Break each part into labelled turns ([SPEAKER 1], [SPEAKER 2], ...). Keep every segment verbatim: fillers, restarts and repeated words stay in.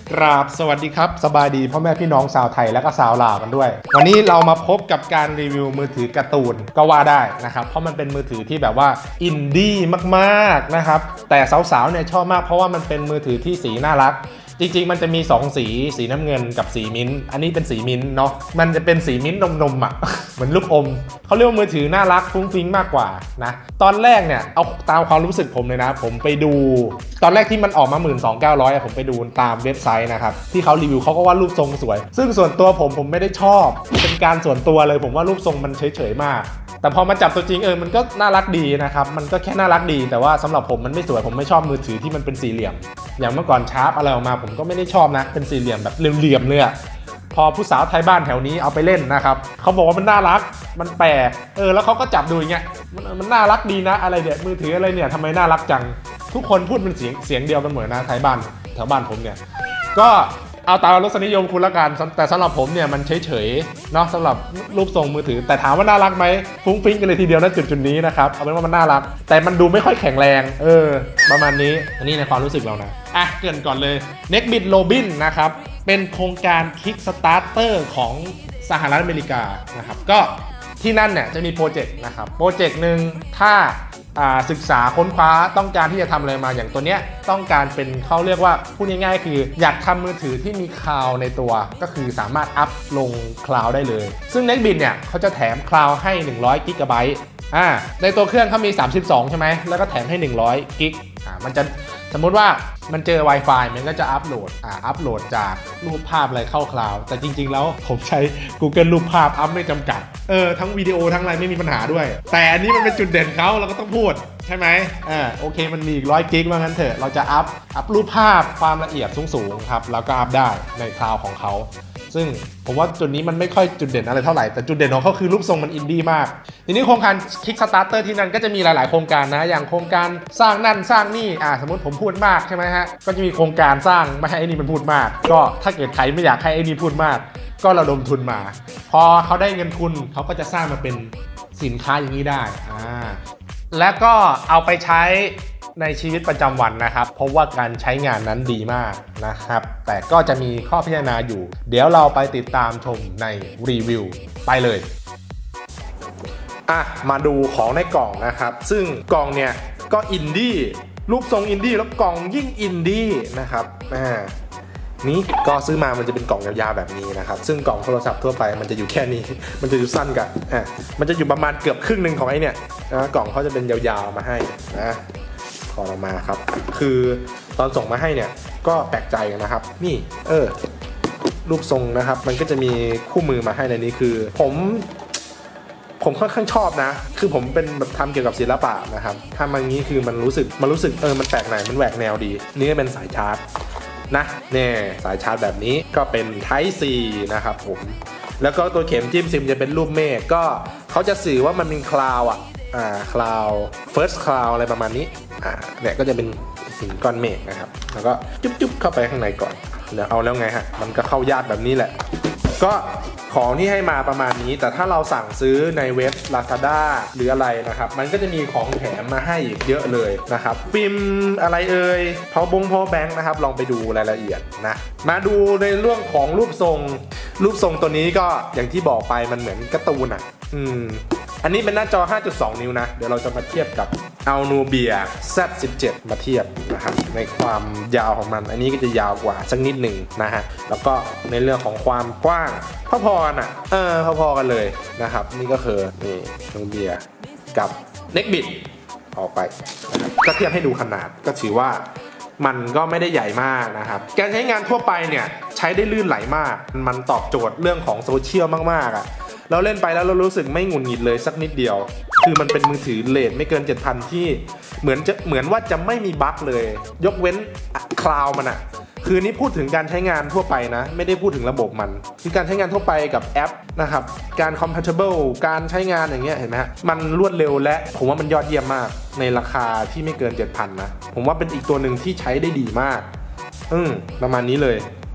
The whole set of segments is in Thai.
[SPEAKER 1] กราบสวัสดีครับสบายดีพ่อแม่พี่น้องชาวไทยและก็ชาวลาวกันด้วยวันนี้เรามาพบกับการรีวิวมือถือการ์ตูนก็ว่าได้นะครับเพราะมันเป็นมือถือที่แบบว่าอินดี้มากๆนะครับแต่สาวๆเนี่ยชอบมากเพราะว่ามันเป็นมือถือที่สีน่ารักจริงๆมันจะมีสองสีสีน้ำเงินกับสีมิ้นท์อันนี้เป็นสีมิ้นท์เนาะมันจะเป็นสีมิ้นท์นมๆอ่ะ เหมือนลูกอมเขาเรียกว่ามือถือน่ารักฟุ้งฟิ้งมากกว่านะตอนแรกเนี่ยเอาตามความรู้สึกผมเลยนะผมไปดูตอนแรกที่มันออกมา หนึ่งหมื่นสองพันเก้าร้อย ผมไปดูตามเว็บไซต์นะครับที่เขารีวิวเขาก็ว่ารูปทรงสวยซึ่งส่วนตัวผมผมไม่ได้ชอบเป็นการส่วนตัวเลยผมว่ารูปทรงมันเฉยๆมากแต่พอมาจับตัวจริงเออมันก็น่ารักดีนะครับมันก็แค่น่ารักดีแต่ว่าสำหรับผมมันไม่สวยผมไม่ชอบมือถือที่มันเป็นสี่เหลี่ยมอย่างเมื่อก่อนชาร์ปอะไรออกมาผมก็ไม่ได้ชอบนะเป็นสี่เหลี่ยมแบบเหลี่ยมๆเลยอะพอผู้สาวไทยบ้านแถวนี้เอาไปเล่นนะครับเขาบอกว่ามันน่ารักมันแปลกเออแล้วเขาก็จับดูอย่างเงี้ยมันมันน่ารักดีนะอะไรเนี่ยมือถืออะไรเนี่ยทำไมน่ารักจังทุกคนพูดเป็นเสียงเสียงเดียวกันเหมือนนะไทยบ้านแถวบ้านผมเนี่ยก็เอาตามรสนิยมคุณละกันแต่สำหรับผมเนี่ยมันเฉยๆเนาะสำหรับรูปทรงมือถือแต่ถามว่าน่ารักไหมฟุ้งฟิ้งกันเลยทีเดียวนะจุดๆนี้นะครับเอาเป็นว่ามันน่ารักแต่มันดูไม่ค่อยแข็งแรงเออประมาณนี้อันนี้ในความรู้สึกเรานะอ่ะเกริ่นก่อนเลย Neckbit Robin นะครับเป็นโครงการ Kickstarter ของสหรัฐอเมริกานะครับก็ที่นั่นเนี่ยจะมีโปรเจกต์นะครับโปรเจกต์หนึ่งถ้าศึกษาค้นคว้าต้องการที่จะทำอะไรมาอย่างตัวเนี้ยต้องการเป็นเขาเรียกว่าพูดง่ายๆคืออยากทำมือถือที่มีคลาวด์ในตัวก็คือสามารถอัพลงคลาวด์ได้เลยซึ่ง Neckbit เนี่ยเขาจะแถมคลาวด์ให้หนึ่งร้อยกิกะไบต์อ่าในตัวเครื่องเขามีสามสิบสองใช่ไหมแล้วก็แถมให้หนึ่งร้อยกิกอ่ามันจะสมมุติว่ามันเจอ Wi-Fi มันก็จะอัพโหลดอ่าอัพโหลดจากรูปภาพอะไรเข้าคลาวด์แต่จริงๆแล้วผมใช้ Google รูปภาพอัพไม่จำกัดเออทั้งวิดีโอทั้งอะไรไม่มีปัญหาด้วยแต่อันนี้มันเป็นจุดเด่นเขาเราก็ต้องพูดใช่ไหมอ่าโอเคมันมีอีกร้อยกิกว่างั้นเถอะเราจะอัพอัพรูปภาพความละเอียดสูงๆครับแล้วก็อัพได้ในคลาวด์ของเขาซึ่งผมว่าจุดนี้มันไม่ค่อยจุดเด่นอะไรเท่าไหร่แต่จุดเด่นของเขาคือรูปทรงมันอินดี้มากทีนี้โครงการ Kickstarter ที่นั่นก็จะมีหลายๆโครงการนะอย่างโครงการสร้างนั่นสร้างนี่อ่าสมมติผมพูดมากใช่ไหมฮะก็จะมีโครงการสร้างไม่ให้ไอ้นี่มันพูดมากก็ถ้าเกิดใครไม่อยากให้ไอ้นี่พูดมากก็ระดมทุนมาพอเขาได้เงินทุนเขาก็จะสร้างมาเป็นสินค้าอย่างนี้ได้อ่าแล้วก็เอาไปใช้ในชีวิตประจำวันนะครับเพราะว่าการใช้งานนั้นดีมากนะครับแต่ก็จะมีข้อพิจารณาอยู่เดี๋ยวเราไปติดตามชมในรีวิวไปเลยอ่ะมาดูของในกล่องนะครับซึ่งกล่องเนี่ยก็อินดี้รูปทรงอินดี้แล้วกล่องยิ่งอินดี้นะครับอ่านี้ก็ซื้อมามันจะเป็นกล่องยาวๆแบบนี้นะครับซึ่งกล่องโทรศัพท์ทั่วไปมันจะอยู่แค่นี้มันจะอยู่สั้นกับอ่ะมันจะอยู่ประมาณเกือบครึ่งหนึ่งของไอ้เนี่ยนะกล่องเขาจะเป็นยาวๆมาให้นะออกมาครับคือตอนส่งมาให้เนี่ยก็แปลกใจนะครับนี่เออรูปทรงนะครับมันก็จะมีคู่มือมาให้ในนี้คือผมผมค่อนข้างชอบนะคือผมเป็นแบบทำเกี่ยวกับศิลปะนะครับทำอย่างนี้คือมันรู้สึกมันรู้สึกเออมันแปลกใหม่มันแหวกแนวดีนี่ก็เป็นสายชาร์จนะเนี่ยสายชาร์จแบบนี้ก็เป็น Type C นะครับผมแล้วก็ตัวเข็มจิ้มซิมจะเป็นรูปเมฆก็เขาจะสื่อว่ามันเป็นคลาวด์อ่ะอ่าคลาวด์ first cloud อะไรประมาณนี้อ่าเนี่ยก็จะเป็นหินก้อนเมฆนะครับแล้วก็จุ๊บๆเข้าไปข้างในก่อนแล้วเอาแล้วไงฮะมันก็เข้ายากแบบนี้แหละก็ของที่ให้มาประมาณนี้แต่ถ้าเราสั่งซื้อในเว็บ Lazada หรืออะไรนะครับมันก็จะมีของแถมมาให้อีกเยอะเลยนะครับฟิล์มอะไรเอ่ยพาวบงพาวแบงค์นะครับลองไปดูรายละเอียดนะมาดูในเรื่องของรูปทรงรูปทรงตัวนี้ก็อย่างที่บอกไปมันเหมือนการ์ตูนอ่ะอืมอันนี้เป็นหน้าจอ ห้าจุดสอง นิ้วนะเดี๋ยวเราจะมาเทียบกับ Alnubia แซด สิบเจ็ด มาเทียบนะครับในความยาวของมันอันนี้ก็จะยาวกว่าสักนิดหนึ่งนะฮะแล้วก็ในเรื่องของความกว้างพอๆกันอ่ะเออพอๆกันเลยนะครับนี่ก็คือนี่ Alnubia กับ Neckbit ออกไปนะครับก็เทียบให้ดูขนาดก็ถือว่ามันก็ไม่ได้ใหญ่มากนะครับการใช้งานทั่วไปเนี่ยใช้ได้ลื่นไหลมากมันตอบโจทย์เรื่องของโซเชียลมากๆอ่ะเราเล่นไปแล้วเรารู้สึกไม่หงุดหงิดเลยสักนิดเดียวคือมันเป็นมือถือเรทไม่เกิน เจ็ดพัน ที่เหมือนจะเหมือนว่าจะไม่มีบั๊กเลยยกเว้นคลาวด์มันอะคือนี้พูดถึงการใช้งานทั่วไปนะไม่ได้พูดถึงระบบมันคือการใช้งานทั่วไปกับแอปนะครับการ compatible การใช้งานอย่างเงี้ยเห็นไหมฮะมันรวดเร็วและผมว่ามันยอดเยี่ยมมากในราคาที่ไม่เกิน เจ็ดพัน นะผมว่าเป็นอีกตัวหนึ่งที่ใช้ได้ดีมากอืมประมาณนี้เลย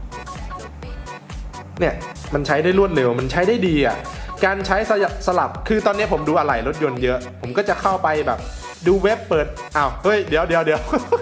[SPEAKER 1] เนี่ยมันใช้ได้รวดเร็วมันใช้ได้ดีอ่ะการใช้สลับคือตอนนี้ผมดูอะไหล่รถยนต์เยอะผมก็จะเข้าไปแบบดูเว็บเปิดอ้าวเฮ้ยเดี๋ยวเดี๋ยวเดี๋ยว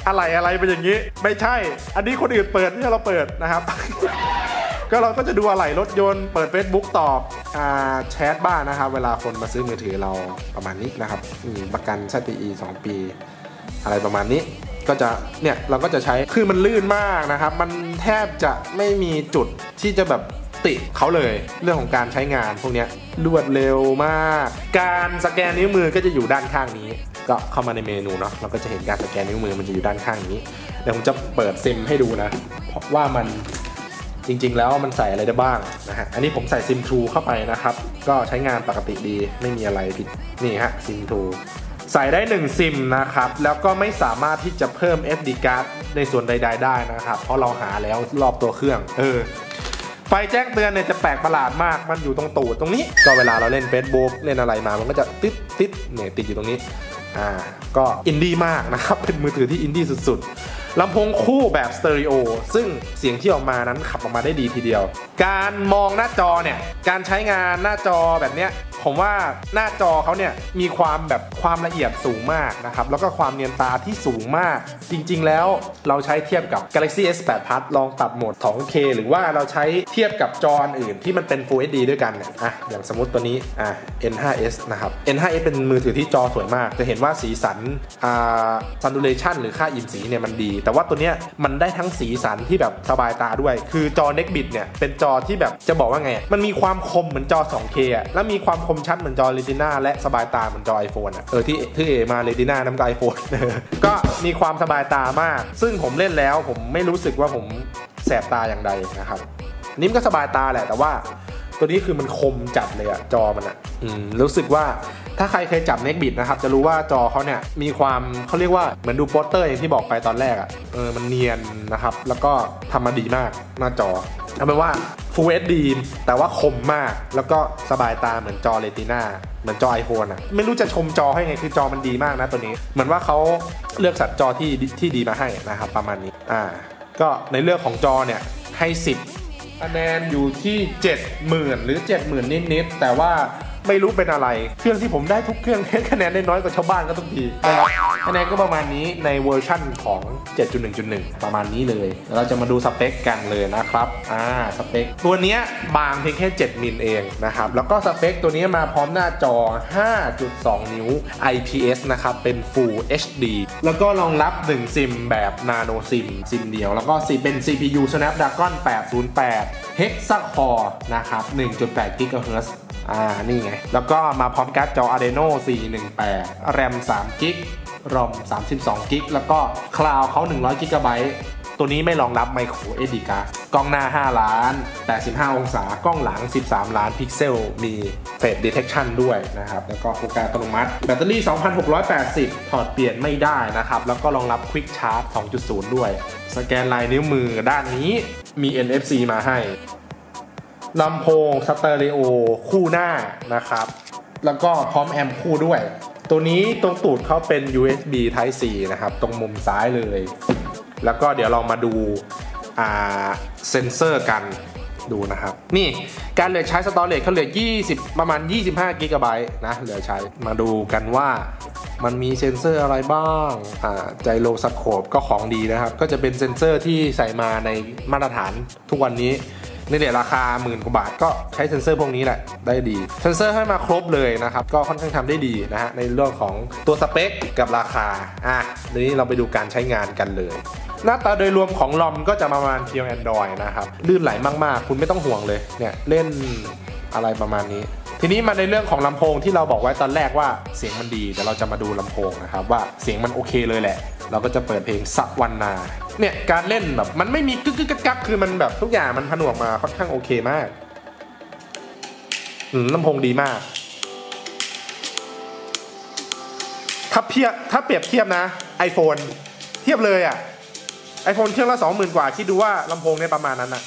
[SPEAKER 1] อะไรอะไรเป็นอย่างนี้ไม่ใช่อันนี้คนอื่นเปิดไม่ใช่เราเปิดนะครับ ก็เราก็จะดูอะไรรถยนต์เปิด Facebook ตอบอ่าแชทบ้างนะครับเวลาคนมาซื้อมือถือเราประมาณนี้นะครับประกัน ซี ที อี สองปีอะไรประมาณนี้ก็จะเนี่ยเราก็จะใช้คือมันลื่นมากนะครับมันแทบจะไม่มีจุดที่จะแบบติเขาเลยเรื่องของการใช้งานพวกนี้รวดเร็วมากการสแกนนิ้วมือก็จะอยู่ด้านข้างนี้ก็เข้ามาในเมนูเนาะเราก็จะเห็นการสแกนนิ้วมือมันจะอยู่ด้านข้างนี้เดี๋ยวผมจะเปิดซิมให้ดูนะเพราะว่ามันจริงๆแล้วมันใส่อะไรได้บ้างนะฮะอันนี้ผมใส่ซิม True เข้าไปนะครับก็ใช้งานปกติดีไม่มีอะไรผิดนี่ฮะซิม True ใส่ได้หนึ่งซิมนะครับแล้วก็ไม่สามารถที่จะเพิ่ม เอส ดี card ในส่วนใดๆได้นะครับเพราะเราหาแล้วรอบตัวเครื่องเออไฟแจ้งเตือนเนี่ยจะแปลกประหลาดมากมันอยู่ตรงตูดตรงนี้ก็เวลาเราเล่น Facebook เล่นอะไรมามันก็จะติดติดเนี่ยติดอยู่ตรงนี้อ่าก็อินดี้มากนะครับเป็นมือถือที่อินดี้สุดๆลำโพงคู่แบบสเตอริโอซึ่งเสียงที่ออกมานั้นขับออกมาได้ดีทีเดียวการมองหน้าจอเนี่ยการใช้งานหน้าจอแบบเนี้ยผมว่าหน้าจอเขาเนี่ยมีความแบบความละเอียดสูงมากนะครับแล้วก็ความเนียนตาที่สูงมากจริงๆแล้วเราใช้เทียบกับ Galaxy เอส แปด Plus ลองปรับโหมด ทู เค หรือว่าเราใช้เทียบกับจออื่นที่มันเป็น Full เอช ดี ด้วยกันเนี่ยอ่ะอย่างสมมติตัวนี้อ่ะ เอ็น ไฟว์ เอส นะครับ เอ็น ไฟว์ เอส เป็นมือถือที่จอสวยมากจะเห็นว่าสีสันอ่า Saturation หรือค่าอิ่มสีเนี่ยมันดีแต่ว่าตัวเนี้ยมันได้ทั้งสีสันที่แบบสบายตาด้วยคือจอ Nextbit เนี่ยเป็นจอที่แบบจะบอกว่าไงมันมีความคมเหมือนจอ ทู เค อ่ะแล้วมีความคมชัดเหมือนจอ Retina และสบายตาเหมือนจอ iPhone อ่ะเออที่ที่เอมา Retina น้ำกับ iPhone ก็มีความสบายตามากซึ่งผมเล่นแล้วผมไม่รู้สึกว่าผมแสบตาอย่างใดนะครับนี่มันก็สบายตาแหละแต่ว่าตัวนี้คือมันคมจัดเลยอะจอมันอะอืมรู้สึกว่าถ้าใครเคยจับ Nextbit นะครับจะรู้ว่าจอเขาเนี่ยมีความเขาเรียกว่าเหมือนดูโปสเตอร์อย่างที่บอกไปตอนแรกอะเออมันเนียนนะครับแล้วก็ทำมาดีมากหน้าจอเอาเป็นว่า Full เอช ดี แต่ว่าคมมากแล้วก็สบายตาเหมือนจอ Retina เหมือนจอ iPhone อ่ะไม่รู้จะชมจอให้ไงคือจอมันดีมากนะตัวนี้เหมือนว่าเขาเลือกสัดจอที่ที่ดีมาให้นะครับประมาณนี้อ่าก็ในเรื่องของจอเนี่ยให้สิบคะแนนอยู่ที่ เจ็ดหมื่น หรือ เจ็ดหมื่น นิดๆแต่ว่าไม่รู้เป็นอะไรเครื่องที่ผมได้ทุกเครื่องให้คะแนนได้น้อยกว่าชาวบ้านก็ทุกทีนะครับคะแนนก็ประมาณนี้ในเวอร์ชั่นของ เจ็ดจุดหนึ่งจุดหนึ่ง ประมาณนี้เลยเราจะมาดูสเปคกันเลยนะครับอ่าสเปคตัวนี้บางเพียงแค่เจ็ดมิลเองนะครับแล้วก็สเปคตัวนี้มาพร้อมหน้าจอ ห้าจุดสอง นิ้ว ไอ พี เอส นะครับเป็น Full เอช ดี แล้วก็รองรับหนึ่งซิมแบบ Nano SIM ซิมเดียวแล้วก็เป็น ซี พี ยู Snapdragon แปดศูนย์แปด Hexa-Core นะครับ หนึ่งจุดแปด กิกะเฮิรตซ์อ่านี่ไงแล้วก็มาพร้อมการ์ดจอ Adreno สี่หนึ่งแปด แรม สามกิกะไบต์ รอม สามสิบสองกิกะไบต์ แล้วก็คลาวด์เขาหนึ่งร้อยกิกะไบต์ตัวนี้ไม่รองรับ Micro เอส ดี Card กล้องหน้าห้าล้านแปดสิบห้าองศากล้องหลังสิบสามล้านพิกเซลมี Face Detection ด้วยนะครับแล้วก็โฟกัสอัตโนมัติแบตเตอรี่ สองพันหกร้อยแปดสิบ ถอดเปลี่ยนไม่ได้นะครับแล้วก็รองรับ Quick Charge สองจุดศูนย์ ด้วยสแกนลายนิ้วมือด้านนี้มี เอ็น เอฟ ซี มาให้ลำโพงสเตอริโอคู่หน้านะครับแล้วก็พร้อมแอมป์คู่ด้วยตัวนี้ตรงตูดเขาเป็น ยู เอส บี Type C นะครับตรงมุมซ้ายเลยแล้วก็เดี๋ยวเรามาดูอ่าเซนเซอร์กันดูนะครับนี่การเหลือใช้สตอเรจเขาเหลือยี่สิบประมาณยี่สิบห้ากิกะไบต์นะเหลือใช้มาดูกันว่ามันมีเซ็นเซอร์อะไรบ้างอ่าไจโรสโคปก็ของดีนะครับก็จะเป็นเซ็นเซอร์ที่ใส่มาในมาตรฐานทุกวันนี้ในเรทราคาหมื่นกว่าบาทก็ใช้เซ็นเซอร์พวกนี้แหละได้ดีเซ็นเซอร์ให้มาครบเลยนะครับก็ค่อนข้างทำได้ดีนะฮะในเรื่องของตัวสเปคกับราคาอ่ะทีนี้เราไปดูการใช้งานกันเลยหน้าตาโดยรวมของลอมก็จะประมาณเพียง Android นะครับลื่นไหลมากๆคุณไม่ต้องห่วงเลยเนี่ยเล่นอะไรประมาณนี้ทีนี้มาในเรื่องของลำโพงที่เราบอกไว้ตอนแรกว่าเสียงมันดีแต่เราจะมาดูลำโพงนะครับว่าเสียงมันโอเคเลยแหละเราก็จะเปิดเพลงสักวันนาเนี่ยการเล่นแบบมันไม่มีกึกกึกกักกักคือมันแบบทุกอย่างมันผนวกมาค่อนข้างโอเคมากอืมลำโพงดีมากถ้าเทียบถ้าเปรียบเทียบนะ iPhone เทียบเลยอ่ะ iPhone เครื่องละ สองหมื่น กว่าคิดดูว่าลำโพงเนี่ยประมาณนั้นน่ะ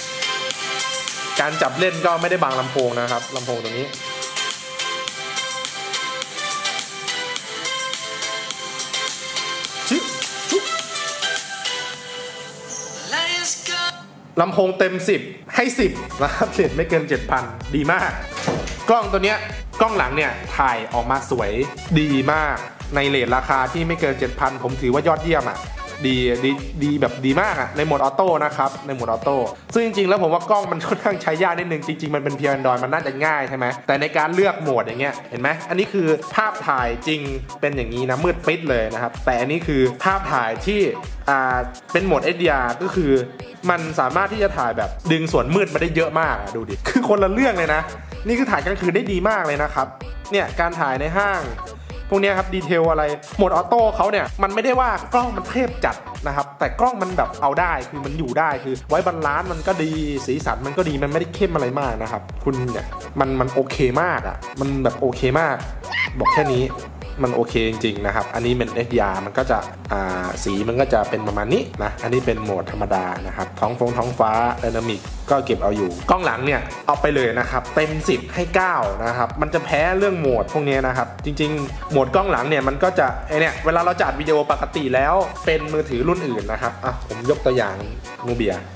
[SPEAKER 1] การจับเล่นก็ไม่ได้บางลำโพงนะครับลำโพงตรงนี้ชิชุลำโพงเต็มสิบให้สิบนะครับเรทไม่เกิน เจ็ดพัน ดีมากกล้องตัวเนี้ยกล้องหลังเนี่ยถ่ายออกมาสวยดีมากในเรทราคาที่ไม่เกิน เจ็ดพัน ผมถือว่ายอดเยี่ยมอ่ะดีดีดีแบบดีมากอ่ะในโหมดออโต้นะครับในโหมดออโต้ซึ่งจริงๆแล้วผมว่ากล้องมันค่อนข้างใช้ยากนิดนึงจริงๆมันเป็นเพียง Android มันน่าจะง่ายใช่ไหมแต่ในการเลือกโหมดอย่างเงี้ยเห็นไหมอันนี้คือภาพถ่ายจริงเป็นอย่างนี้นะมืดปิดเลยนะครับแต่อันนี้คือภาพถ่ายที่อ่าเป็นโหมด เอช ดี อาร์ ก็คือมันสามารถที่จะถ่ายแบบดึงส่วนมืดมาได้เยอะมากดูดิคือคนละเรื่องเลยนะนี่คือถ่ายกลางคืนได้ดีมากเลยนะครับเนี่ยการถ่ายในห้างพวกนี้ครับดีเทลอะไรโหมดออโต้เขาเนี่ยมันไม่ได้ว่ากล้องมันเทพจัดนะครับแต่กล้องมันแบบเอาได้คือมันอยู่ได้คือไว้บาลานซ์มันก็ดีสีสันมันก็ดีมันไม่ได้เข้มอะไรมากนะครับคุณเนี่ยมันมันโอเคมากอ่ะมันแบบโอเคมากบอกแค่นี้มันโอเคจริงๆนะครับอันนี้เป็น เอช ดี อาร์ มันก็จะอ่าสีมันก็จะเป็นประมาณนี้นะอันนี้เป็นโหมดธรรมดานะครับท้องฟงท้องฟ้าไดนามิกก็เก็บเอาอยู่กล้องหลังเนี่ยเอาไปเลยนะครับเต็มสิบให้เก้านะครับมันจะแพ้เรื่องโหมดพวกนี้นะครับจริงๆโหมดกล้องหลังเนี่ยมันก็จะไอเนี่ยเวลาเราจัดวิดีโอปกติแล้วเป็นมือถือรุ่นอื่นนะครับอ่ะผมยกตัวอย่างนูเบีย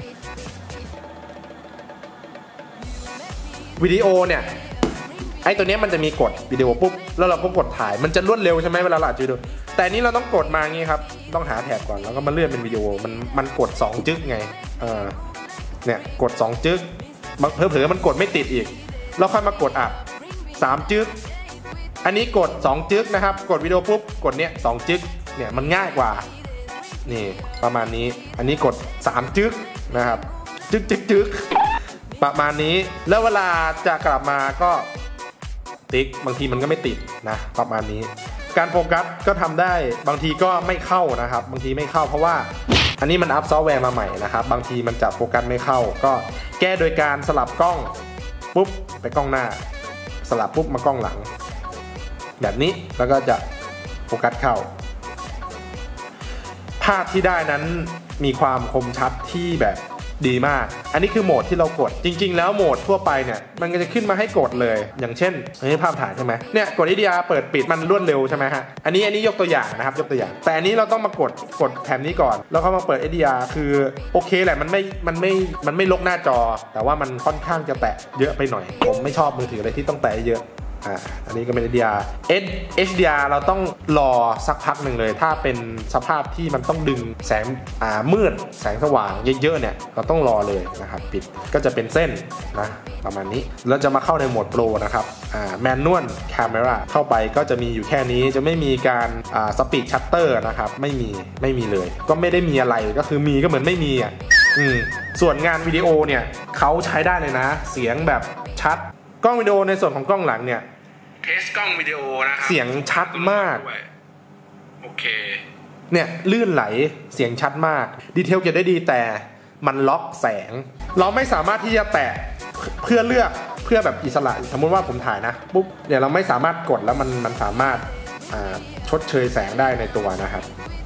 [SPEAKER 1] วิดีโอเนี่ยไอ้ตัวนี้มันจะมีกดวิดีโอปุ๊บแล้วเราก็กดถ่ายมันจะรวดเร็วใช่ไหมเวลาเราอัดวิดีโอแต่นี้เราต้องกดมางี้ครับต้องหาแถบก่อนแล้วก็มาเลื่อนเป็นวิดีโอมันมันกดสองจึ๊กไงเออเนี่ยกดสองจึ๊กเผลอๆมันกดไม่ติดอีกแล้วค่อยมากดอัดสามจึ๊กอันนี้กดสองจึ๊กนะครับกดวิดีโอปุ๊บกดเนี้ยสองจึ๊กเนี่ยมันง่ายกว่านี่ประมาณนี้อันนี้กดสามจึ๊กนะครับจึ๊กจึ๊กจึ๊กประมาณนี้แล้วเวลาจะกลับมาก็ติ๊กบางทีมันก็ไม่ติดนะประมาณนี้การโฟกัสก็ทำได้บางทีก็ไม่เข้านะครับบางทีไม่เข้าเพราะว่าอันนี้มันอัพซอฟต์แวร์มาใหม่นะครับบางทีมันจะโฟกัสไม่เข้าก็แก้โดยการสลับกล้องปุ๊บไปกล้องหน้าสลับปุ๊บมากล้องหลังแบบนี้แล้วก็จะโฟกัสเข้าภาพที่ได้นั้นมีความคมชัดที่แบบดีมากอันนี้คือโหมดที่เรากดจริงๆแล้วโหมดทั่วไปเนี่ยมันก็จะขึ้นมาให้กดเลยอย่างเช่นอันนี้ภาพถ่ายใช่ไหมเนี่ยกด เอช ดี อาร์ เปิดปิดมันรวดเร็วใช่ไหมฮะอันนี้อันนี้ยกตัวอย่างนะครับยกตัวอย่างแต่อันนี้เราต้องมากดกดแถบนี้ก่อนแล้วก็มาเปิด เอช ดี อาร์ คือโอเคแหละมันไม่มันไม่มันไม่ลกหน้าจอแต่ว่ามันค่อนข้างจะแตะเยอะไปหน่อยผมไม่ชอบมือถืออะไรที่ต้องแตะเยอะอ่าอันนี้ก็เป็น เอช ดี อาร์ เอช ดี อาร์ เราต้องรอสักพักหนึ่งเลยถ้าเป็นสภาพที่มันต้องดึงแสงอ่ามืดแสงสว่างเยอะๆเนี่ยเราต้องรอเลยนะครับปิดก็จะเป็นเส้นนะประมาณนี้แล้วจะมาเข้าในโหมดโปรนะครับอ่าแมนนวลแคมเมราเข้าไปก็จะมีอยู่แค่นี้จะไม่มีการอ่าสปีดชัตเตอร์นะครับไม่มีไม่มีเลยก็ไม่ได้มีอะไรก็คือมีก็เหมือนไม่มีอ่ะอืมส่วนงานวิดีโอเนี่ยเขาใช้ได้เลยนะเสียงแบบชัดกล้องวิดีโอในส่วนของกล้องหลังเนี่ยเทสกล้องวิดีโอนะครับเสียงชัดมากโอเคเนี่ยลื่นไหลเสียงชัดมากดีเทลเก็บได้ดีแต่มันล็อกแสงเราไม่สามารถที่จะแตะเพื่อเลือกเพื่อแบบอิสระสมมติว่าผมถ่ายนะปุ๊บเดี๋ยวเราไม่สามารถกดแล้วมันมันสามารถชดเชยแสงได้ในตัวนะครับ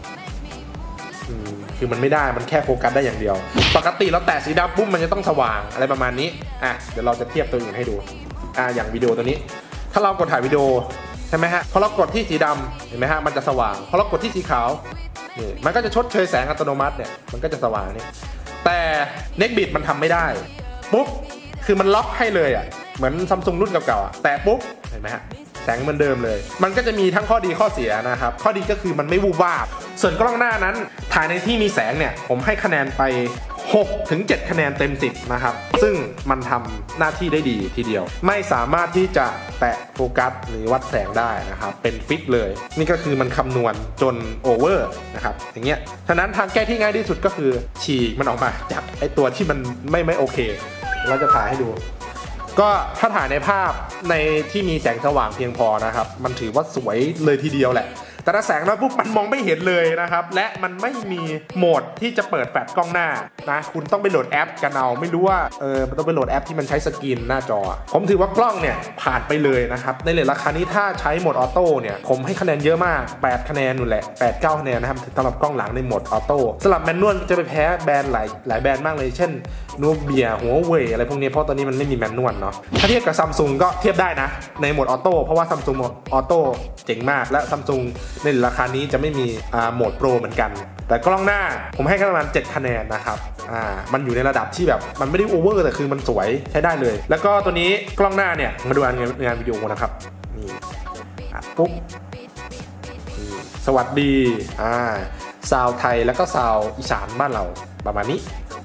[SPEAKER 1] คือมันไม่ได้มันแค่โฟกัสได้อย่างเดียวปกติเราแตะสีดำปุ๊บมันจะต้องสว่างอะไรประมาณนี้อ่ะเดี๋ยวเราจะเทียบตัวอื่นให้ดูอ่ะอย่างวิดีโอตัวนี้ถ้าเรากดถ่ายวิดีโอใช่ไหมฮะพอเรากดที่สีดำเห็นไหมฮะมันจะสว่างพอเรากดที่สีขาวนี่มันก็จะชดเชยแสงอัตโนมัติเนี่ยมันก็จะสว่างนี่แต่เน็กบิดมันทำไม่ได้ปุ๊บคือมันล็อกให้เลยอ่ะเหมือนซัมซุงรุ่นเก่าๆอ่ะแต่ปุ๊บเห็นไหมฮะแสงเหมือนเดิมเลยมันก็จะมีทั้งข้อดีข้อเสียนะครับข้อดีก็คือมันไม่วูบวาบส่วนกล้องหน้านั้นถ่ายในที่มีแสงเนี่ยผมให้คะแนนไปหกถึงเจ็ดคะแนนเต็มสิบนะครับซึ่งมันทำหน้าที่ได้ดีทีเดียวไม่สามารถที่จะแตะโฟกัสหรือวัดแสงได้นะครับเป็นฟิกเลยนี่ก็คือมันคำนวณจนโอเวอร์นะครับอย่างเงี้ยฉะนั้นทางแก้ที่ง่ายที่สุดก็คือฉีกมันออกมาจากไอตัวที่มันไม่ไม่โอเคเราจะถ่ายให้ดูก็ถ้าถ่ายในภาพในที่มีแสงสว่างเพียงพอนะครับมันถือว่าสวยเลยทีเดียวแหละแต่ถ้าแสงน้อยปุ๊บมันมองไม่เห็นเลยนะครับและมันไม่มีโหมดที่จะเปิดแฟลชกล้องหน้านะคุณต้องไปโหลดแอปกันเอาไม่รู้ว่าเออมันต้องไปโหลดแอปที่มันใช้สกรีนหน้าจอผมถือว่ากล้องเนี่ยผ่านไปเลยนะครับในเรทราคานี้ถ้าใช้โหมดออโต้เนี่ยผมให้คะแนนเยอะมากแปดคะแนนนู่นแหละแปด เก้าคะแนนนะครับสำหรับกล้องหลังในโหมดออโต้สำหรับแมนนวลจะไปแพ้แบรนด์หลายหลายแบรนด์มากเลยเช่นนูเบียหัวเว่ยอะไรพวกนี้เพราะตอนนี้มันไม่มีแมนนวลเนาะถ้าเทียบกับซัมซุงก็เทียบได้นะในโหมดออโต้เพราะว่าซัมซุงออโต้เจ๋งมากและซัมซุงในราคานี้จะไม่มีอ่าโหมดโปรเหมือนกันแต่กล้องหน้าผมให้แค่ประมาณเจ็ดคะแนนนะครับอ่ามันอยู่ในระดับที่แบบมันไม่ได้โอเวอร์แต่คือมันสวยใช้ได้เลยแล้วก็ตัวนี้กล้องหน้าเนี่ยมาดูงานงานวิดีโอนะครับนี่ปุ๊บสวัสดีอ่าซาวไทยแล้วก็ซาวอีสานบ้านเราประมาณนี้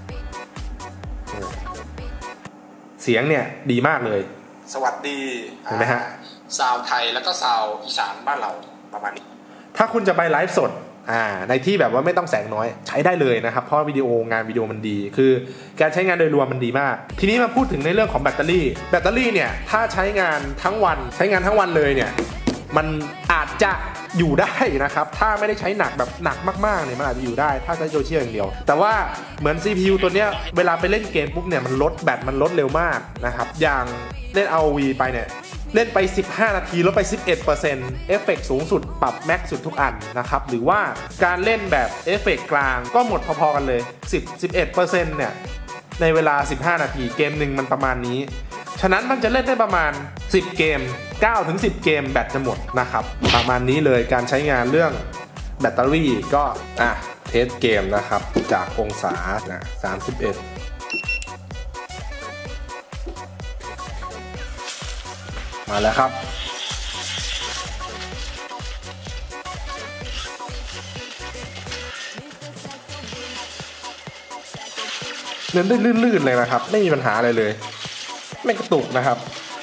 [SPEAKER 1] เสียงเนี่ยดีมากเลยสวัสดีเห็นไหมฮะซาวไทยแล้วก็ซาวอีสานบ้านเราประมาณนี้ถ้าคุณจะไปไลฟ์สดอ่าในที่แบบว่าไม่ต้องแสงน้อยใช้ได้เลยนะครับเพราะวิดีโองานวิดีโอมันดีคือการใช้งานโดยรวมมันดีมากทีนี้มาพูดถึงในเรื่องของแบตเตอรี่แบตเตอรี่เนี่ยถ้าใช้งานทั้งวันใช้งานทั้งวันเลยเนี่ยมันอาจจะอยู่ได้นะครับถ้าไม่ได้ใช้หนักแบบหนักมากๆเนี่ยมันอาจจะอยู่ได้ถ้าใช้โซเชียลอย่างเดียวแต่ว่าเหมือน ซี พี ยู ตัวเนี้ยเวลาไปเล่นเกมปุ๊บเนี่ยมันลดแบตมันลดเร็วมากนะครับอย่างเล่น อาร์ โอ วี ไปเนี่ยเล่นไปสิบห้านาทีลดไป สิบเอ็ดเปอร์เซ็นต์ เอฟเฟกต์สูงสุดปรับแม็กซ์สุดทุกอันนะครับหรือว่าการเล่นแบบเอฟเฟกต์กลางก็หมดพอๆกันเลยสิบ สิบเอ็ดเปอร์เซ็นต์ เนี่ยในเวลาสิบห้านาทีเกมหนึ่งมันประมาณนี้ฉะนั้นมันจะเล่นได้ประมาณสิบเกม เก้าถึงสิบ เกมแบตจะหมดนะครับประมาณนี้เลยการใช้งานเรื่องแบตเตอรี่ก็อ่ะเทสเกมนะครับจากองศานะสามสิบเอ็ดมาแล้วครับเล่นได้ลื่นๆเลยนะครับไม่มีปัญหาอะไรเลยไม่กระตุกนะครับ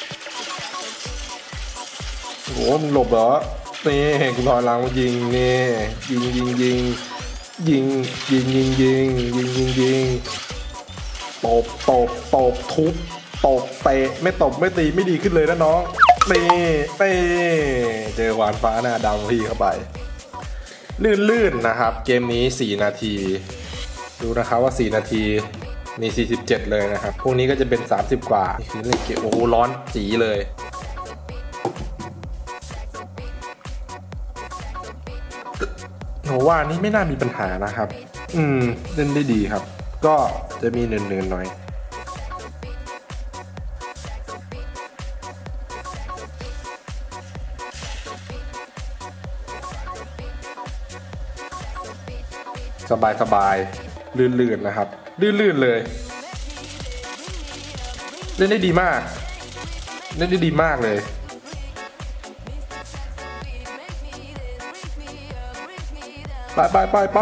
[SPEAKER 1] โอ้มึงหลบเหรอนี่กูรอหลังยิงนี่ยิงยิงยิงยิงยิงยิงยิงยิงยิงยิงตบตบตบทุบตบเตะไม่ตบไม่ตีไม่ดีขึ้นเลยนะน้องนี่นี่เจอหวานฟ้าหน้าดำพี่เข้าไปลื่นๆนะครับเกมนี้สี่นาทีดูนะครับว่าสี่นาทีมีสี่สิบเจ็ดเลยนะครับพวกนี้ก็จะเป็นสามสิบกว่านี่คือเล่นเกมโอ้โหร้อนจีเลยโหว่านี่ไม่น่ามีปัญหานะครับอืมเล่นได้ดีครับก็จะมีเนินๆหน่อยสบายสบายลื่นๆนะครับลื่นๆเลยเล่นได้ดีมากเล่นได้ดีมากเลยไปไปไปไป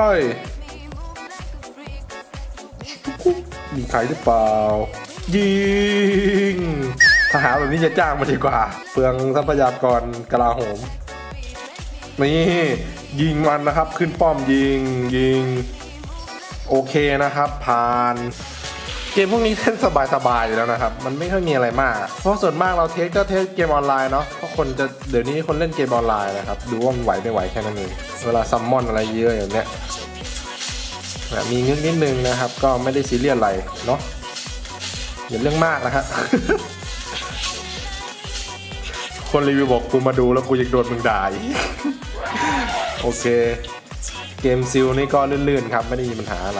[SPEAKER 1] มีใครหรือเปล่ายิงทหารแบบนี้จะจ้างมาดีกว่าเปลืองทรัพยากรกลาโหมนี่ยิงมันนะครับขึ้นป้อมยิงยิงโอเคนะครับผ่านเกมพวกนี้เล่นสบายๆอยู่แล้วนะครับมันไม่ค่อยมีอะไรมากเพราะส่วนมากเราเทสก็เทสเกมออนไลน์เนาะเพราะคนจะเดี๋ยวนี้คนเล่นเกมออนไลน์นะครับดูว่ามันไหวไม่ไหวแค่นั้นเองเวลาซัมมอนอะไรเยอะอย่างเนี้ยมีงึกนิดนึงนะครับก็ไม่ได้ซีเรียสอะไรเนาะอย่าเรื่องมากนะฮะ คนรีวิวบอกกูมาดูแล้วกูยังโดนมึงด่า โอเคเกมซิลนี่ก็ลื่นๆครับไม่ได้มีปัญหาอะไร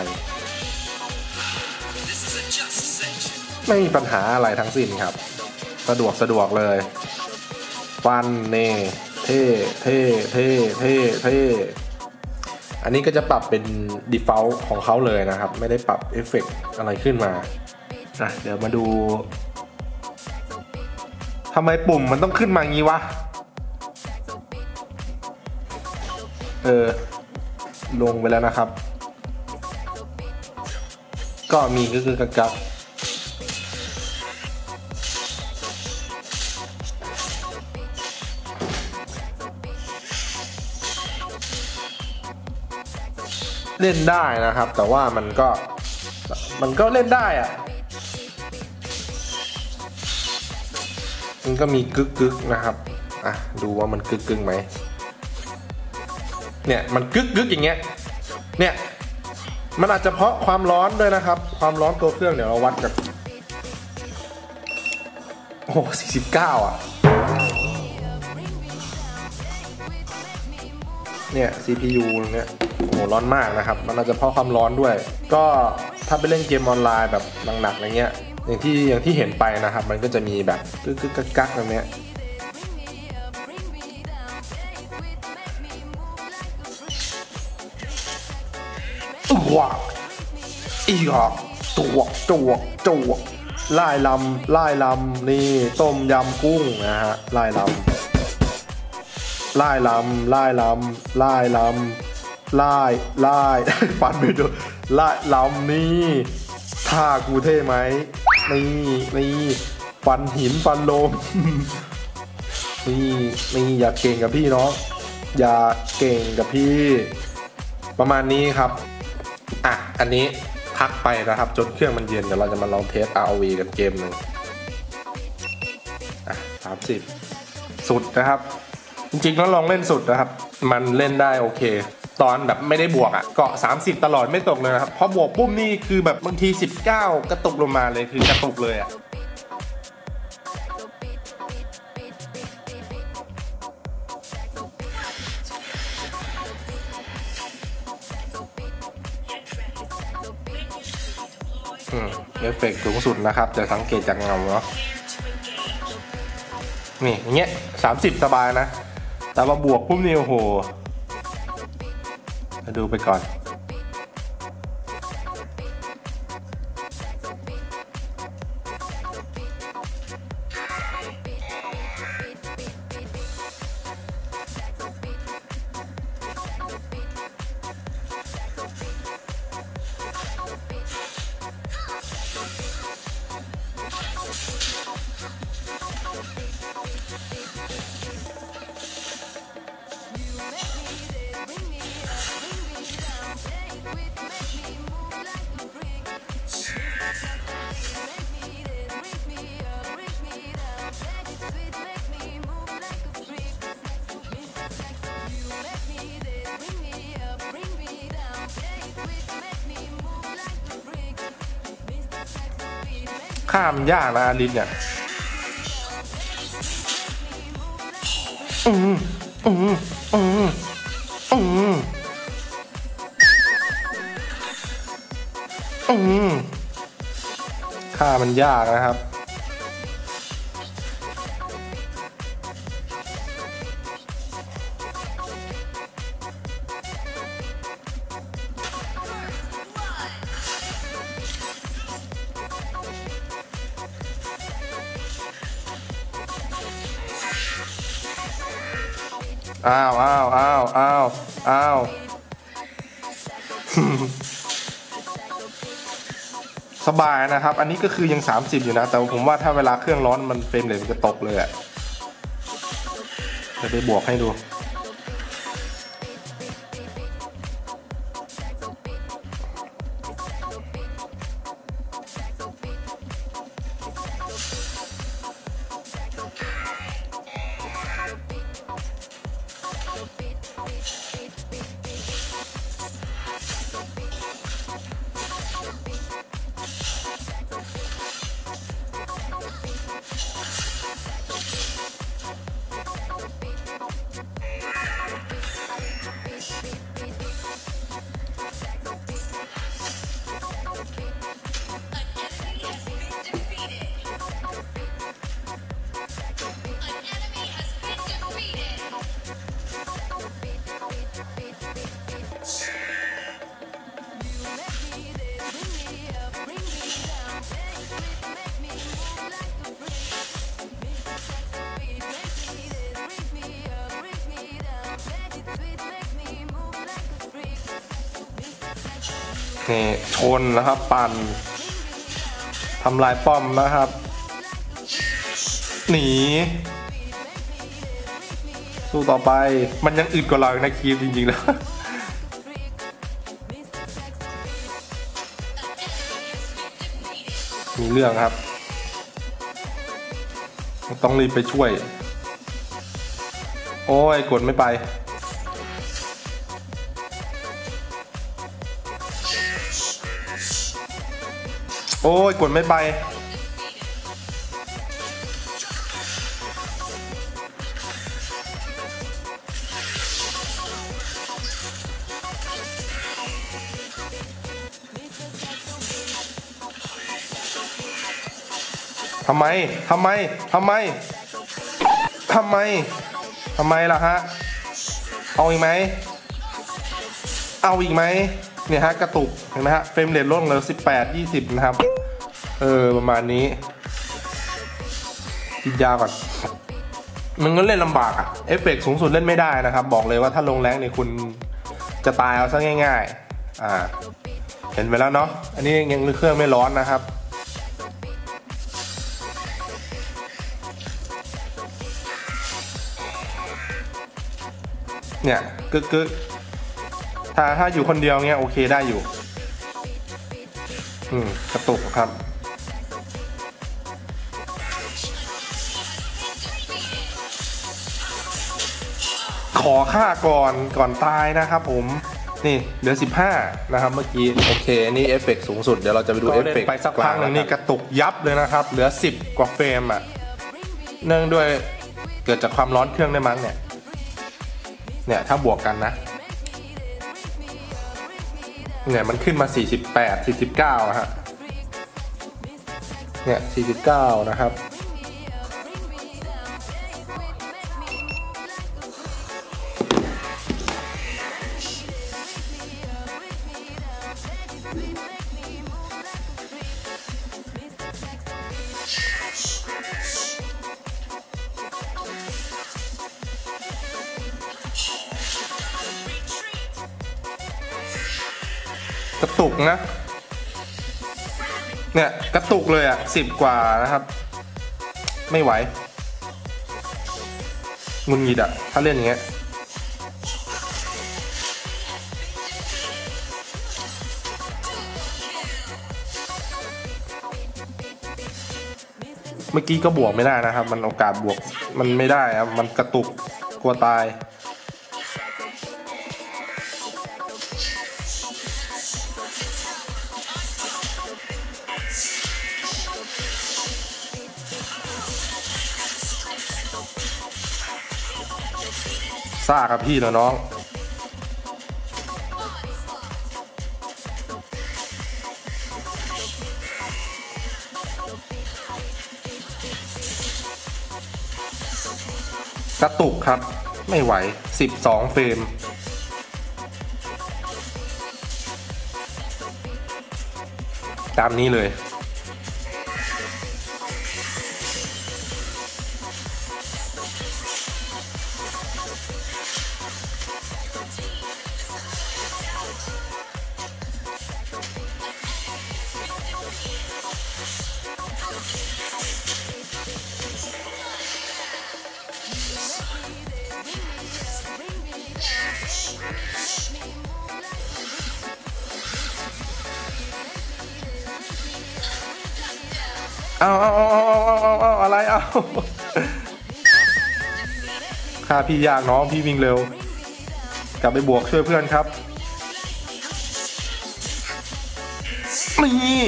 [SPEAKER 1] ไม่มีปัญหาอะไรทั้งสิ้นครับสะดวกสะดวกเลยฟันเน่เท่เท่เท่เท่เท่อันนี้ก็จะปรับเป็น default ของเขาเลยนะครับไม่ได้ปรับเอฟเฟกต์อะไรขึ้นมาอ่ะเดี๋ยวมาดูทำไมปุ่มมันต้องขึ้นมางี้วะเออลงไปแล้วนะครับก็มีก็คือกักเล่นได้นะครับแต่ว่ามันก็มันก็เล่นได้อะมันก็มีกึกกึกนะครับอ่ะดูว่ามันกึกกึกไหมเนี่ยมันกึกกึกอย่างเงี้ยเนี่ยมันอาจจะเพราะความร้อนด้วยนะครับความร้อนตัวเครื่องเดี๋ยวเราวัดกันโอ้สี่สิบเก้าอ่ะเนี่ย ซี พี ยู เนี่ยโอ้โหร้อนมากนะครับมันอาจจะเพราะความร้อนด้วยก็ถ้าไปเล่นเกมออนไลน์แบบหนักๆอะไรเงี้ยอย่างที่อย่างที่เห็นไปนะครับมันก็จะมีแบบกึกกึกกักแบบเนี้ยว้าอีกอ่ะตัวตัวตัวไล่ลำไล่ลำนี่ต้มยำกุ้งนะฮะไล่ลำไล่ลำไล่ลำไล่ลำไล่ไล่ฟันไปดูไล่ลำนี่ท่ากูเท่ไหมนี่นี่ฟันหินฟันลมนี่นี่อย่าเก่งกับพี่น้องอย่าเก่งกับพี่ประมาณนี้ครับอ่ะอันนี้พักไปนะครับจนเครื่องมันเย็นเดี๋ยวเราจะมาลองเทส อาร์ โอ วี กันเกมหนึ่งอ่ะสามสิบสุดนะครับจริงๆแล้วลองเล่นสุดนะครับมันเล่นได้โอเคตอนแบบไม่ได้บวกอ่ะเกาะสามสิบตลอดไม่ตกเลยนะครับพอบวกปุ๊บนี่คือแบบบางทีสิบเก้ากระตุกลงมาเลยคือกระตุกเลยอ่ะเอฟเฟกต์สูงสุดนะครับจะสังเกตจากเงาเนาะนี่อย่างเงี้ยสามสิบสบายนะแต่ว่าบวกปุ๊บนี่โอ้โหมาดูไปก่อนข้ามยากนะลินเนี่ยอืมอืมอืมอืมอืมข้ามันยากนะครับอ้าวอ้าวอ้าวอ้าวอ้าวสบายนะครับอันนี้ก็คือยังสามสิบอยู่นะแต่ผมว่าถ้าเวลาเครื่องร้อนมันเฟรมเรทมันจะตกเลยอะจะไปบวกให้ดูนี่ชนแล้วครับปั่นทำลายป้อมนะครับหนีสู้ต่อไปมันยังอึดกว่าเราในคีมจริงๆแล้วมีเรื่องครับต้องรีบไปช่วยโอ้ยกดไม่ไปโอ้ยกดไม่ไปทำไมทำไมทำไมทำไมทำไมล่ะฮะเอาอีกไหมเอาอีกไหมเนี่ยฮะกระตุกเห็นไหมฮะเฟรมเรทลดลงเหลือสิบแปด ยี่สิบนะครับเออประมาณนี้กินยาก่อนมันก็เล่นลำบากอะเอฟเฟกต์สูงสุดเล่นไม่ได้นะครับบอกเลยว่าถ้าลงแรงเนี่ยคุณจะตายเอาซะง่ายๆอ่าเห็นไปแล้วเนาะอันนี้ยังเครื่องไม่ร้อนนะครับเนี่ยกึกกึกถ้าถ้าอยู่คนเดียวเงี้ยโอเคได้อยู่อืมกระตุกครับขอค่าก่อนก่อนตายนะครับผมนี่เหลือสิบห้านะครับเมื่อกี้โอเคนี่เอฟเฟกต์สูงสุดเดี๋ยวเราจะไปดูเอฟเฟกต์ไปสักพักหนึ่งนี่กระตุกยับเลยนะครับเหลือสิบกว่าเฟรมอ่ะเนื่องด้วยเกิดจากความร้อนเครื่องได้มั้งเนี่ยเนี่ยถ้าบวกกันนะเนี่ยมันขึ้นมาสี่สิบแปด สี่สิบเก้าฮะเนี่ยสี่สิบเก้านะครับกระตุกนะเนี่ยกระตุกเลยอ่ะสิบกว่านะครับไม่ไหวงุนงิดอ่ะถ้าเล่นอย่างเงี้ยเมื่อกี้ก็บวกไม่ได้นะครับมันโอกาสบวกมันไม่ได้ครับมันกระตุกกลัวตายซ่าครับพี่แล้วน้องกระตุกครับไม่ไหวสิบสองเฟรมตามนี้เลยเอาเอาเอาเอาเอาเอาอะไรเอาค่าพี่ยากน้องพี่วิ่งเร็วกลับไปบวกช่วยเพื่อนครับนี่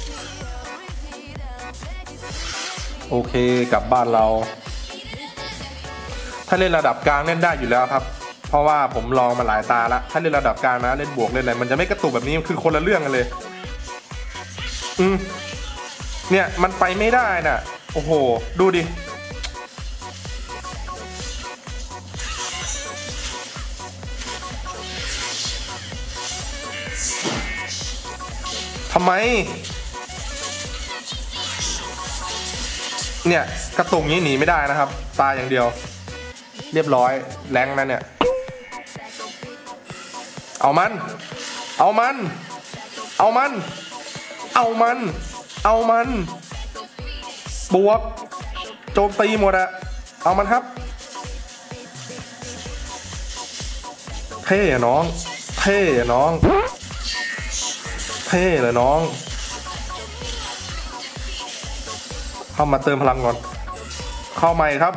[SPEAKER 1] โอเคกลับบ้านเราถ้าเล่นระดับกลางเล่นได้อยู่แล้วครับเพราะว่าผมลองมาหลายตาแล้วถ้าเล่นระดับกลางนะเล่นบวกเล่นอะไรมันจะไม่กระตุกแบบนี้มันคือคนละเรื่องกันเลยอืมเนี่ยมันไปไม่ได้น่ะโอ้โหดูดิทำไมเนี่ยกระตุกนี้หนีไม่ได้นะครับตายอย่างเดียวเรียบร้อยแรงนั่นเนี่ยเอามันเอามันเอามันเอามันเอามันบวกโจมตีหมดอะเอามันครับเท่อะน้องเท่อะน้องเท่เลยน้องเข้ามาเติมพลังก่อนเข้าใหม่ครับ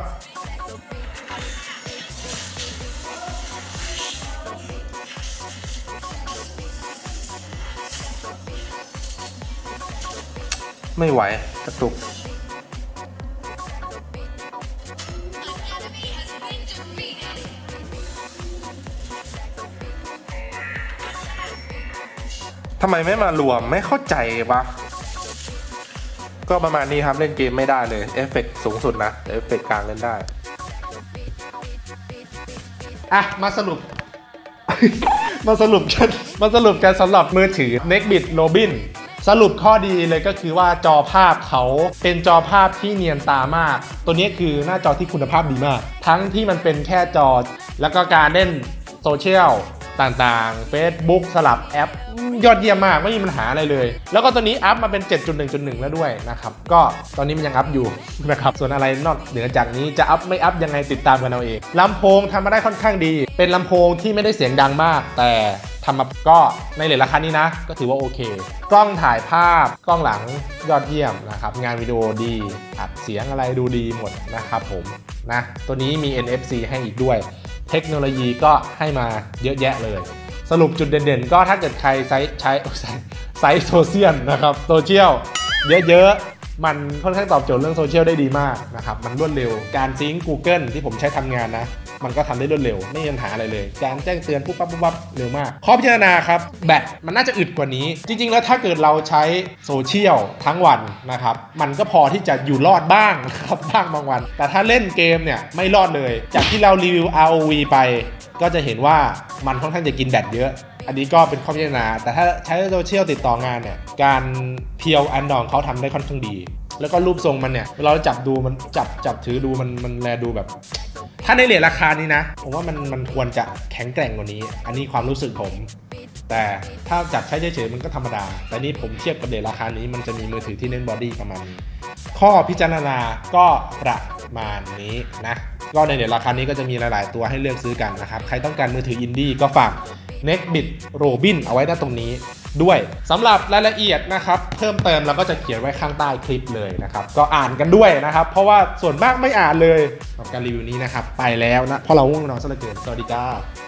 [SPEAKER 1] ไม่ไหวกระตุกทำไมไม่มารวมไม่เข้าใจวะก็ประมาณนี้ครับเล่นเกมไม่ได้เลยเอฟเฟกต์สูงสุดนะแต่เอฟเฟกต์กลางเล่นได้อ่ะมาสรุป มาสรุปกันมาสรุปกันสำหรับมือถือ Nextbit Robin สรุปข้อดีเลยก็คือว่าจอภาพเขาเป็นจอภาพที่เนียนตามากตัวนี้คือหน้าจอที่คุณภาพดีมากทั้งที่มันเป็นแค่จอแล้วก็การเล่นโซเชียลต่างๆ Facebook สลับแอปยอดเยี่ยมมากไม่มีปัญหาอะไรเลยแล้วก็ตัวนี้อัพมาเป็น เจ็ดจุดหนึ่งจุดหนึ่ง แล้วด้วยนะครับก็ตอนนี้มันยังอัพอยู่นะครับส่วนอะไรนอกเหนือจากนี้จะอัพไม่อัพยังไงติดตามกันเอาเองลำโพงทำมาได้ค่อนข้างดีเป็นลำโพงที่ไม่ได้เสียงดังมากแต่ทำมาก็ในเรทราคานี้นะก็ถือว่าโอเคกล้องถ่ายภาพกล้องหลังยอดเยี่ยมนะครับงานวิดีโอดีอัดเสียงอะไรดูดีหมดนะครับผมนะตัวนี้มี เอ็น เอฟ ซี ให้อีกด้วยเทคโนโลยีก็ให้มาเยอะแยะเลยสรุปจุดเด่นๆก็ถ้าเกิดใครใช้ใช้ไซต์โซเชียลนะครับโซเชียลเยอะๆมันค่อนข้างตอบโจทย์เรื่องโซเชียลได้ดีมากนะครับมันรวดเร็วการซิงค์ Google ที่ผมใช้ทำงานนะมันก็ทำได้รวดเร็วไม่มีปัญหาอะไรเลยการแจ้งเตือนปุ๊บปั๊บปุ๊บปั๊บเร็วมากข้อพิจารณาครับแบตมันน่าจะอึดกว่านี้จริงๆแล้วถ้าเกิดเราใช้โซเชียลทั้งวันนะครับมันก็พอที่จะอยู่รอดบ้างครับบ้างบางวันแต่ถ้าเล่นเกมเนี่ยไม่รอดเลยจากที่เรารีวิว อาร์ โอ วี ไปก็จะเห็นว่ามันค่อนข้างจะกินแบตเยอะอันนี้ก็เป็นข้อพิจารณาแต่ถ้าใช้โซเชียลติดต่องานเนี่ยการเพียวอันดองเขาทำได้ค่อนข้างดีแล้วก็รูปทรงมันเนี่ยเวลาเราจับดูมันจับจับถือดูมันมันแลดูแบบถ้าในเรทราคานี้นะผมว่ามันมันควรจะแข็งแกร่งกว่านี้อันนี้ความรู้สึกผมแต่ถ้าจับใช้เฉยๆมันก็ธรรมดาแต่นี่ผมเทียบกับเรทราคานี้มันจะมีมือถือที่เน้นบอดี้ประมาณนี้ข้อพิจารณาก็ประมาณนี้นะก็ในเรทราคานี้ก็จะมีหลายๆตัวให้เลือกซื้อกันนะครับใครต้องการมือถืออินดี้ก็ฝาก Nextbit Robin เอาไว้ด้านตรงนี้ด้วยสำหรับรายละเอียดนะครับเพิ่มเติมเราก็จะเขียนไว้ข้างใต้คลิปเลยนะครับก็อ่านกันด้วยนะครับเพราะว่าส่วนมากไม่อ่านเลยกับการรีวิวนี้นะครับไปแล้วนะเพราะเราง่วงนอนซะเหลือเกินสวัสดีจ้า